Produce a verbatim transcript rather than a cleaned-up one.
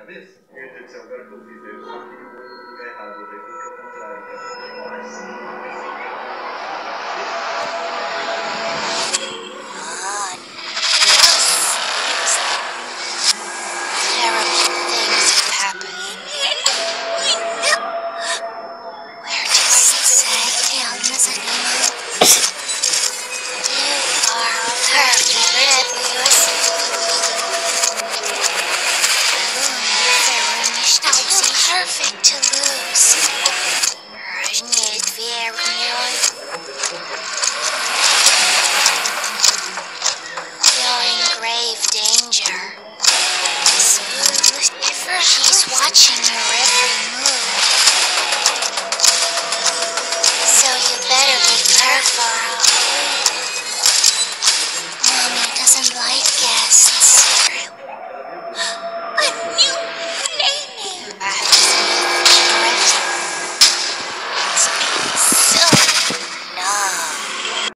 Parabéns. Eu ia dizer que você é um cara que eu fiz